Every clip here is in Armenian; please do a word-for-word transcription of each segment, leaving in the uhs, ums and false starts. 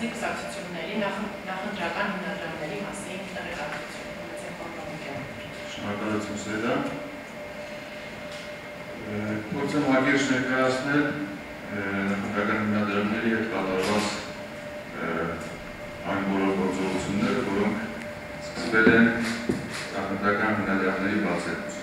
Կայացնի կուսակցությունների նախընտրական հիմնադրամների մասին տեղեկատվություն։ Շնորհակալություն Սեդա։ Փորձեմ հակիրճ ներկայացնել նախընտրական հիմնադրամների հետ կատարված այն բոլոր գործողությունները, որոնք սկսվել են նախընտրական հիմնադրամների բացելուց։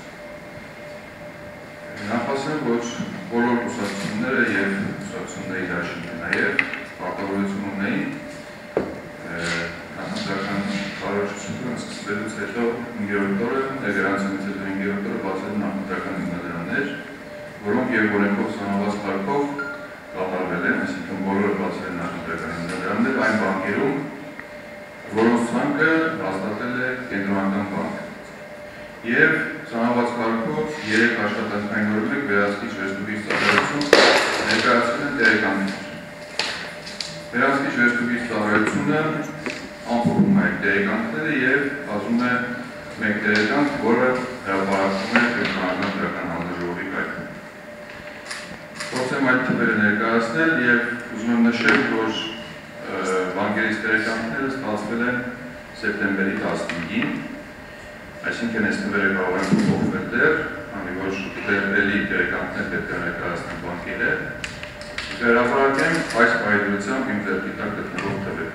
Նախասեմ, որ բոլոր կուսակցությունները և կուսակցությունների դաշինքը նաև պարտավորություն ունեին նախընտրական կառավարչությունը սկսվելուց հետո հինգերորդ օրը, դեգրանցիոնից հետո հինգերորդ օրը բացել նախընտրական հիմնադրամներ, որոնք և օրենքով սահմանված կարգով կատարվել են, այսինքն բոլորը բացել են նախընտրական հիմնադրամներ այն բանկերում, որոնց ցանկը հաստատել է Կենտրոնական բանկը։ Եվ սահմանված կարգով երեք աշխատանքային օրենք վերահսկիչ վերստուգիչ ծառայություն ներկայացրել են տեղեկանքներ։ Վերահսկիչ վերստուգիչ ծառայությունը ամփոփում է այդ տեղեկանքները և ասում է մեկ տեղեկանք, որը հրապարակվում է Կենտրոնական դրական հանձնաժողովի կայքում։ Փորձեմ այդ թվերը ներկայացնել և ուզում եմ նշել, որ բանկերից տեղեկանքները ստացվել են սեպտեմբերի տասնհինգին, այսինքն այս թվերը կարող են փոխվել դեռ, քանի որ դեռ էլի տեղեկանքներ պետք է ներկայացնեն բանկերը, վերապարակեմ այս պայմանությամբ իմ ձեռքի տակ գտնվող թվերը։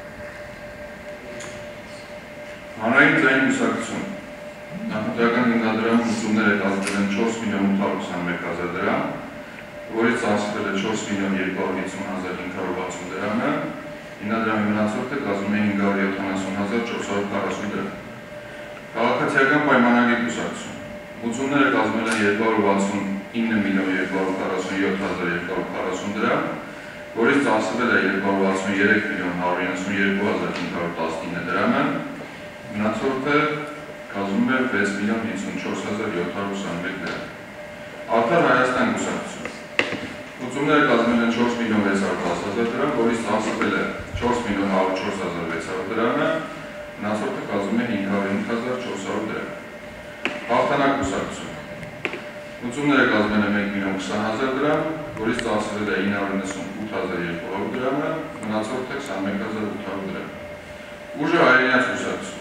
Հանրային ձայնի կուսակցություն նախընտրական հիմնադրամում ուսումներ է կազմվել են չորս միլիոն ութ հարյուր ութսանմեկ հազար դրամ, որից ծախսվել է չորս միլիոն երկու հարյուր հիսուն հազար հինգ հարյուր վաթսուն դրամը, հիմնադրամի մնացորդը կազմում է հինգ հարյուր յոթանասուն հազար չորս հարյուր քառասուն դրամ։ Քաղաքացիական պայմանագիր կուսակցություն ուսումները կազմել են երկու հարյուր վաթսուն ինը միլիոն երկու հարյուր քառասուն յոթ հազար երկու հարյուր քառասուն դրամ, որից ծախսվել է երկու հարյուր վաթսուն երեք միլիոն հարյուր իննսուն երկու հազար հինգ հարյուր տասնինը դրամը, մնացորդը կազմում է վեց միլիոն հինգսունչորս հազար յոթ հարյուր ութսանմեկ դրամ։ Արդար Հայաստան կուսակցություն ուսումները կազմել են չորս միլիոն վեց հարյուր տասը հազար դրամ, որից ծախսվել է չորս միլիոն հարյուր չորս հազար վեց հարյուր դրամը, մնացորդը կազմում է հինգ հարյուր հինգ հազար չորս հարյուր դրամ։ Հաղթանակ կուսակցություն ուսումները կազմել են մեկ միլիոն քսան հազար դրամ, որից ծախսվել է ինը հարյուր նվսունութ հազար երկու հարյուր դրամը, մնացորդը քսանմեկ հազար ութ հարյուր դրամ։ Ուժը հայրենաց կուսակցություն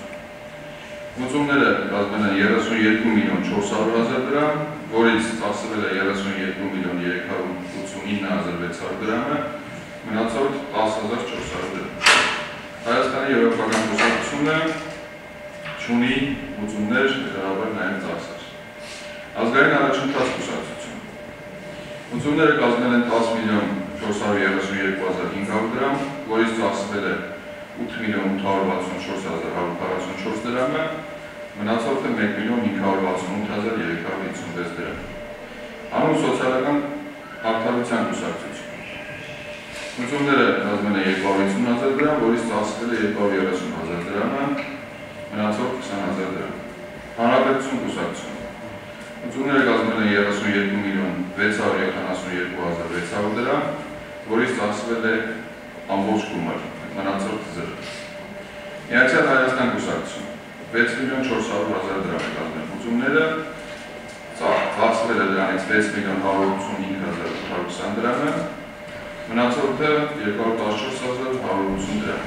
ուսումները կազմել են երեսունյոթ միլիոն չորս հարյուր հազար դրամ, որից ծախսվել է երեսունյոթ միլիոն երեք հարյուր ութսունինը հազար վեց հարյուր դրամը, մնացորդ տասը հազար չորս հարյուր դրամ։ Հայաստանի եվրոպական կուսակցությունը չունի ուսումներ, դրաբար նաև ծախսեր։ Ազգային առաջընթաց կուսակցություն ուսումները կազմել են տասը միլիոն չորս հարյուր երեսունյոթ հազար հինգ հարյուր դրամ, որից ծախսվել է ութ միլիոն ութ հարյուր վաթսունչորս հազար հարյուր քառասունչորս դրամը, մնացորդը մեկ միլիոն հինգ հարյուր վաթսունութ հազար երեք հարյուր հինգսունվեց դրամ։ Հանուն սոցիալական արդարության կուսակցություն ուսումները կազմել են երկու հարյուր հիսուն հազար դրամ, որից ծախսվել է երկու հարյուր երեսուն հազար դրամը, մնացորդ քսան հազար դրամ։ Հանրապետություն կուսակցություն ուսումները կազմել են երեսունյոթ միլիոն վեց հարյուր յոթանասուն երկու հազար վեց հարյուր դրամ, որից ծախսվել է ամբողջ գումար, մնացորդը զրո։ Միացյալ Հայաստան կուսակցություն վեց միլիոն չորս հարյուր հազար դրամ է կազմել ուսումները, ծախսվել է դրանից վեց միլիոն հարյուր ութսունհինգ հազար ութ հարյուր քսան դրամը, մնացորդը երկու հարյուր տասնչորս հազար հարյուր ութսուն դրամ։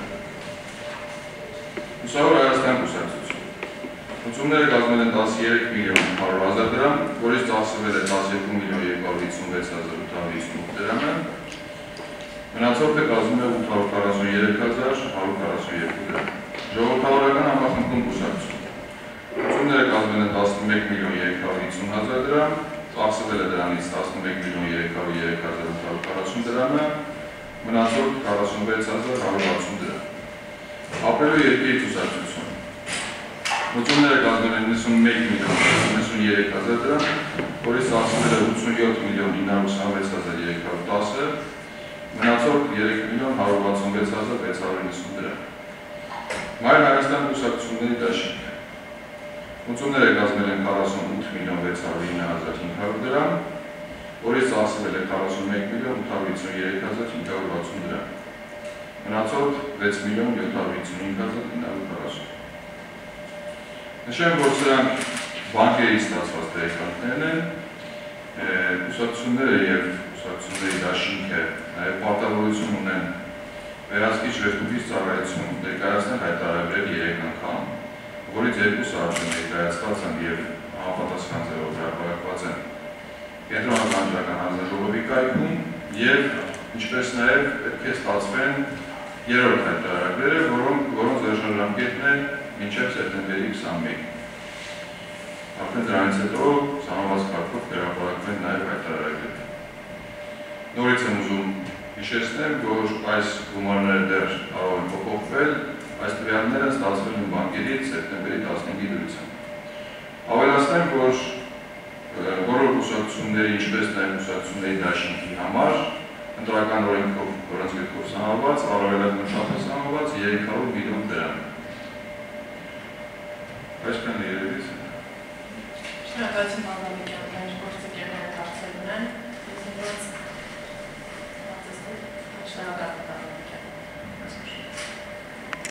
Ուսավոր Հայաստան կուսակցություն ուսումները կազմել են տասներեք միլիոն հարյուր հազար դրամ, որից ծախսվել է տասներկու միլիոն երկու հարյուր հիսունվեց հազար ութ հարյուր հիսունութ դրամը, մնացորդը կազմում է ութ հարյուր քառասունյոթ հազար հարյուր քառասունյոթ դրամ։ Ժողովրդավարական համախմբում կուսակցություն ուսումները կազմել են տասնմեկ միլիոն երեք հարյուր հիսուն հազար դրամ, ծախսվել է դրանից տասնմեկ միլիոն երեք հարյուր երեք հազար ութ հարյուր քառասուն դրամը, մնացորդ քառասունվեց հազար հարյուր վաթսուն դրամ։ Ապրելու երկրի կուսակցություն ուսումները կազմել են նվսունմեկ միլիոն նվսունյոթ հազար դրամ, որից ծախսվել է ութսունյոթ միլիոն ինը հարյուր ութսանվեց հազար երեք հարյուր տասը, մնացորդ երեք միլիոն հարյուր վաթսունվեց հազար վեց հարյուր իննսուն դրամ։ Մայր Հայաստան կուսակցությունների դաշինքը ուսումները կազմել են քառասունութ միլիոն վեց հարյուր ինը հազար հինգ հարյուր դրամ, որից ծախսվել է քառասունմեկ միլիոն ութ հարյուր հիսունյոթ հազար հինգ հարյուր վաթսուն դրամ։ Մնացորդ վեց միլիոն յոթ հարյուր հիսունհինգ հազար ինը հարյուր քառասուն։ Նշեմ, որ սրանք բանկերի ստացված տեղեկանքներն են, կուսակցությունները և կուսակցությունների դաշինքը նաև պարտավորություն ունեն վերահսկիչ վերջնուկից ծառայություն ներկայացնել հայտարարվել երեք անգամ, որից երկուսը արդեն ներկայացված են և համապատասխան ձևով հրապարակված են Կենտրոնական Հանրապետական հանձնաժողովի կայքում և ինչպես նաև պետք է ստացվեն երրորդ հայտարարները, որոնց վերջնաժամկետն է մինչև սեպտեմբերի քսանմեկը։ Արդեն դրանից հետո սահմանված կարգով կհրապարակվեն նաև հայտարարները։ Նորից եմ ուզում հիշեցնել, որ այս գումարները դեռ կարող են փոփոխվել, այս տվյալները ստացվել են բանկերից սեպտեմբերի տասնհինգի դրությամբ։ Ավելացնեմ, որ բոլոր կուսակցությունների, ինչպես նաև կուսակցությունների դաշինքի համար ընտրական օրենքով օրենսգրքով սահմանված, առավելագույն մշտապես սահմանված երեք հարյուր միլիոն դրամ։ Այսքանն է երևից։ Շնորհակալություն, պարոն Բաբիկյան։